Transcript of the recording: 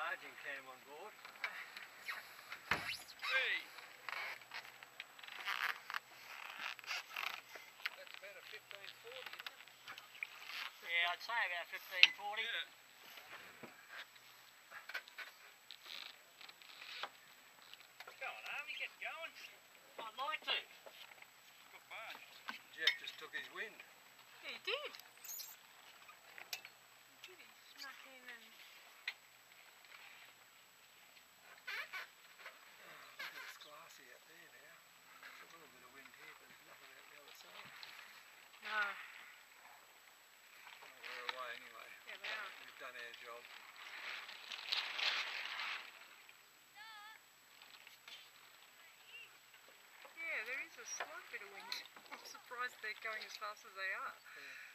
charging cam on board. Hey! That's about a 1540, isn't it? Yeah, I'd say about 1540. Yeah. Go on, Army, get going. I'd like to. Good barge. Jeff just took his wind. Yeah, he did. He did. He snuck in and... Look at it's glassy out there now. There's a little bit of wind here, but there's nothing out the other side. No. Oh, we're away anyway. Yeah, we are. We've done our job. Yeah, there is a slight bit of wind. I'm surprised they're going as fast as they are. Yeah.